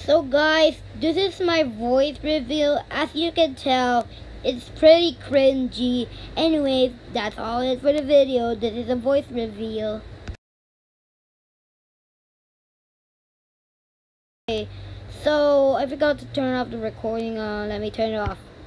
So guys, this is my voice reveal. As you can tell, it's pretty cringy. Anyways, that's all it is for the video. This is a voice reveal. Okay, so I forgot to turn off the recording. Let me turn it off.